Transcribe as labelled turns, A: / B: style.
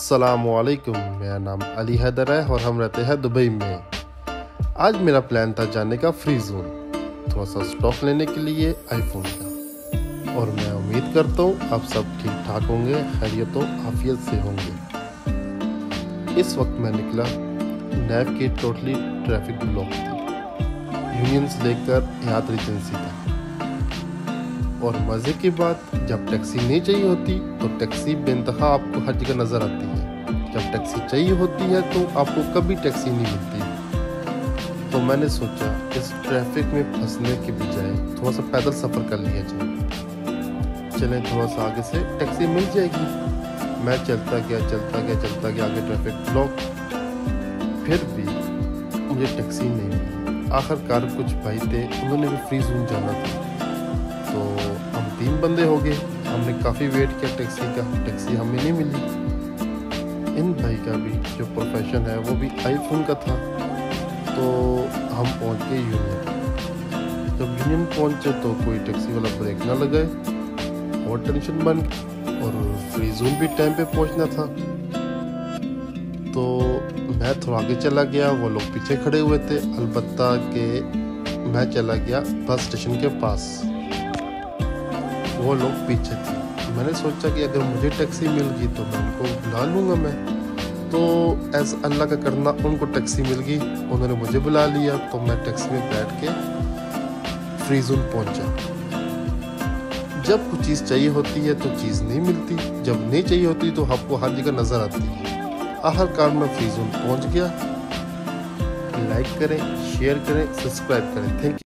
A: अस्सलामुअलैकुम, मेरा नाम अली हैदर है और हम रहते हैं दुबई में। आज मेरा प्लान था जाने का फ्री जोन, थोड़ा सा स्टॉक लेने के लिए आईफोन का। और मैं उम्मीद करता हूँ आप सब ठीक ठाक होंगे, खैरियत आफियत से होंगे। इस वक्त मैं निकला, नैब की टोटली ट्रैफिक ब्लॉक थी, यूनियन से लेकर याद एजेंसी तक। और मज़े की बात, जब टैक्सी नहीं चाहिए होती तो टैक्सी बेइंतहा आपको हर जगह नज़र आती है। जब टैक्सी चाहिए होती है तो आपको कभी टैक्सी नहीं मिलती। तो मैंने सोचा इस ट्रैफिक में फंसने के बजाय थोड़ा सा पैदल सफ़र कर लिया जाए। चलें, थोड़ा सा आगे से टैक्सी मिल जाएगी। मैं चलता गया, आगे ट्रैफिक ब्लॉक। फिर भी मुझे टैक्सी नहीं मिली। आखिरकार कुछ भाई थे, उन्होंने भी फ्री जोन जाना था, तो हम 3 बंदे हो गए। हमने काफ़ी वेट किया टैक्सी का, टैक्सी हमें नहीं मिली। इन भाई का भी जो प्रोफेशन है वो भी आईफोन का था। तो हम पहुंच गए यूनियन। जब यूनियन पहुंचे तो कोई टैक्सी वाला ब्रेक ना लगाए और टेंशन बन गई। और फ्री जोन भी टाइम पे पहुंचना था, तो मैं थोड़ा आगे चला गया, वो लोग पीछे खड़े हुए थे। अलबत्ता कि मैं चला गया बस स्टेशन के पास, वो लोग पीछे थे। मैंने सोचा कि अगर मुझे टैक्सी मिल गई तो मैं उनको बुला लूँगा। मैं तो ऐसा अल्लाह का करना, उनको टैक्सी मिल गई, उन्होंने मुझे बुला लिया। तो मैं टैक्सी में बैठ के फ्री जोन पहुँचा। जब कुछ चीज़ चाहिए होती है तो चीज़ नहीं मिलती, जब नहीं चाहिए होती तो आपको हर जगह नज़र आती है। आखिरकार मैं फ्री जोन पहुँच गया। लाइक करें, शेयर करें, सब्सक्राइब करें। Thank you.